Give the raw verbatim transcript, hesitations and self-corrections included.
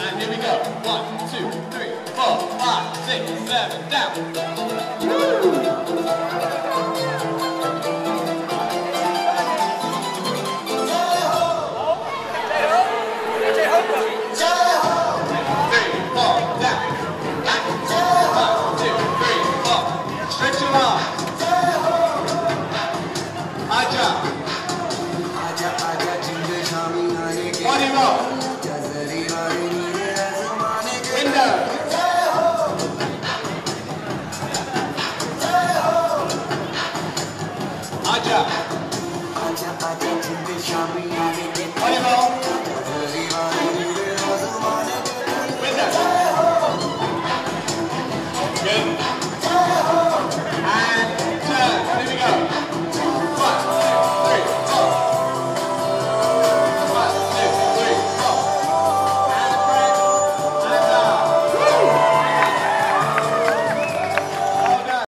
And here we go. One, two, three, four, five, six, seven, down. Woo!